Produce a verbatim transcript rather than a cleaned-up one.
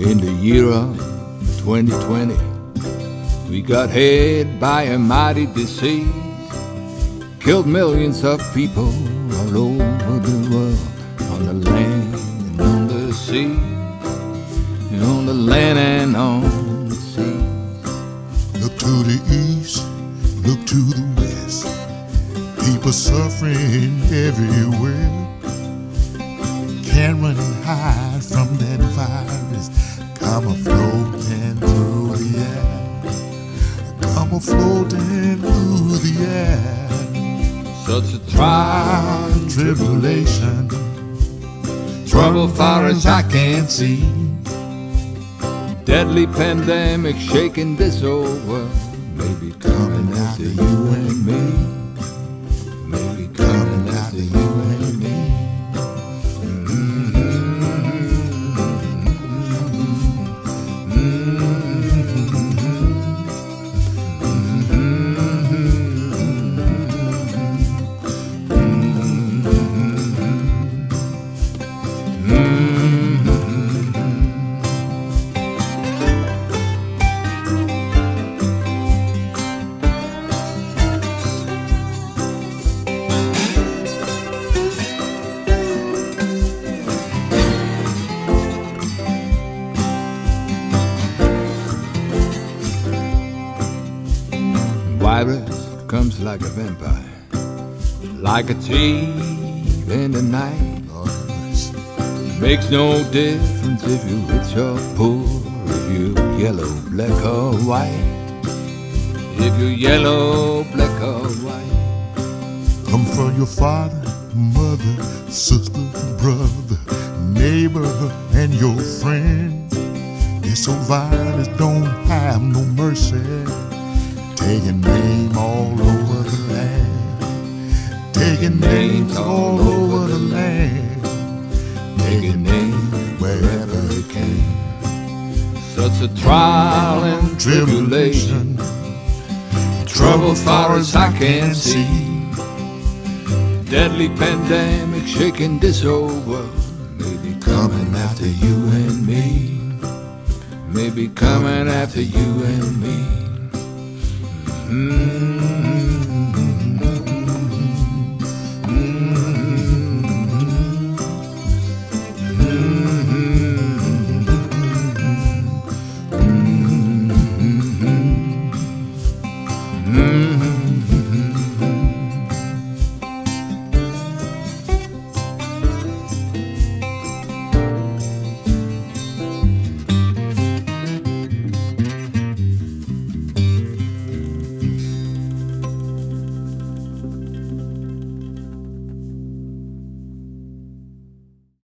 In the year of twenty twenty, we got hit by a mighty disease, killed millions of people all over the world, on the land and on the sea, and on the land and on the sea. Look to the east, look to the west, people suffering everywhere. Can't run and hide from that virus, come a-floating through the air, come a-floating through the air. Such a trial and Tribulation, trouble far as I can see, deadly pandemic shaking this old world, maybe coming after you and me, maybe coming after you and me. Virus comes like a vampire, like a thief in the night. Makes no difference if you're rich or poor, if you're yellow, black or white. If you're yellow, black or white. come from your father, mother, sister, brother, neighbor, and your friend. This so violence don't have no mercy, taking name all over the land, taking names all over the land, taking names wherever it can. Such a trial and tribulation, trouble far as I can see, deadly pandemic shaking this old world, maybe coming after you and me, maybe coming after you and me. Mm-hmm.